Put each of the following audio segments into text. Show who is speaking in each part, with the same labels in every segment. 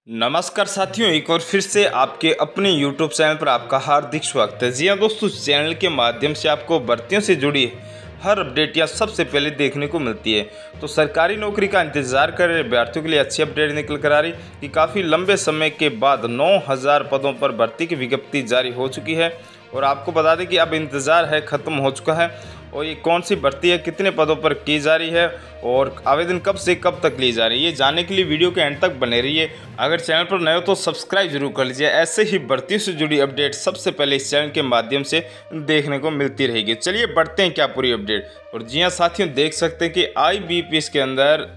Speaker 1: नमस्कार साथियों, एक और फिर से आपके अपने YouTube चैनल पर आपका हार्दिक स्वागत है। जी हाँ दोस्तों, इस चैनल के माध्यम से आपको भर्तियों से जुड़ी हर अपडेट या सबसे पहले देखने को मिलती है। तो सरकारी नौकरी का इंतजार कर रहे अभ्यर्थियों के लिए अच्छी अपडेट निकल कर आ रही कि काफ़ी लंबे समय के बाद 9000 पदों पर भर्ती की विज्ञप्ति जारी हो चुकी है। और आपको बता दें कि अब इंतज़ार है ख़त्म हो चुका है। और ये कौन सी भर्ती है, कितने पदों पर की जा रही है और आवेदन कब से कब तक ली जा रही है, ये जानने के लिए वीडियो के एंड तक बने रहिए। अगर चैनल पर नए हो तो सब्सक्राइब जरूर कर लीजिए। ऐसे ही भर्तियों से जुड़ी अपडेट सबसे पहले इस चैनल के माध्यम से देखने को मिलती रहेगी। चलिए बढ़ते हैं क्या पूरी अपडेट। और जी हाँ साथियों, देख सकते हैं कि IBPS के अंदर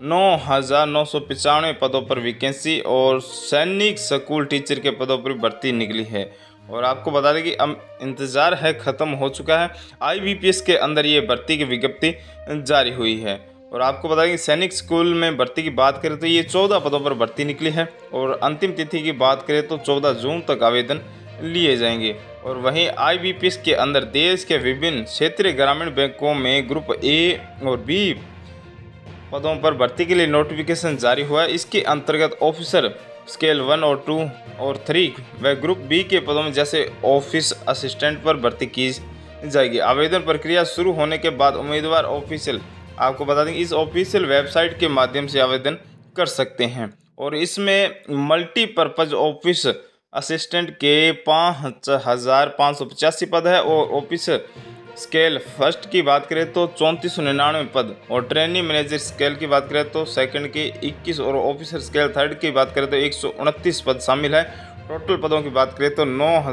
Speaker 1: 9,995 पदों पर वैकेंसी और सैनिक स्कूल टीचर के पदों पर भर्ती निकली है। और आपको बता दें कि अब इंतज़ार है ख़त्म हो चुका है। IBPS के अंदर ये भर्ती की विज्ञप्ति जारी हुई है। और आपको बता दें कि सैनिक स्कूल में भर्ती की बात करें तो ये 14 पदों पर भर्ती निकली है। और अंतिम तिथि की बात करें तो 14 जून तक आवेदन लिए जाएंगे। और वहीं IBPS के अंदर देश के विभिन्न क्षेत्रीय ग्रामीण बैंकों में ग्रुप A और B पदों पर भर्ती के लिए नोटिफिकेशन जारी हुआ है। इसके अंतर्गत ऑफिसर स्केल 1 और 2 और 3 व ग्रुप बी के पदों में जैसे ऑफिस असिस्टेंट पर भर्ती की जाएगी। आवेदन प्रक्रिया शुरू होने के बाद उम्मीदवार ऑफिशियल, आपको बता दें इस ऑफिशियल वेबसाइट के माध्यम से आवेदन कर सकते हैं। और इसमें मल्टीपर्पज़ ऑफिस असिस्टेंट के 5,585 पद है। और ऑफिस स्केल फर्स्ट की बात करें तो 3499 पद और ट्रेनिंग मैनेजर स्केल की बात करें तो सेकंड के 21 और ऑफिसर स्केल थर्ड की बात करें तो 129 पद शामिल है। टोटल पदों की बात करें तो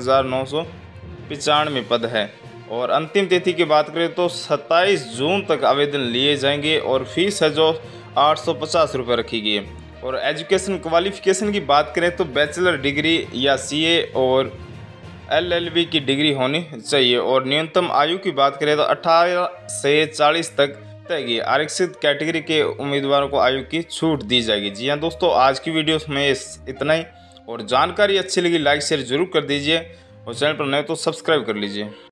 Speaker 1: 9,995 पद है। और अंतिम तिथि की बात करें तो 27 जून तक आवेदन लिए जाएंगे। और फीस है जो 850 रुपये रखी गई है। और एजुकेशन क्वालिफिकेशन की बात करें तो बैचलर डिग्री या CA और LLB की डिग्री होनी चाहिए। और न्यूनतम आयु की बात करें तो 18 से 40 तक तय की। आरक्षित कैटेगरी के उम्मीदवारों को आयु की छूट दी जाएगी। जी हाँ दोस्तों, आज की वीडियो में इतना ही। और जानकारी अच्छी लगी लाइक शेयर जरूर कर दीजिए और चैनल पर नए तो सब्सक्राइब कर लीजिए।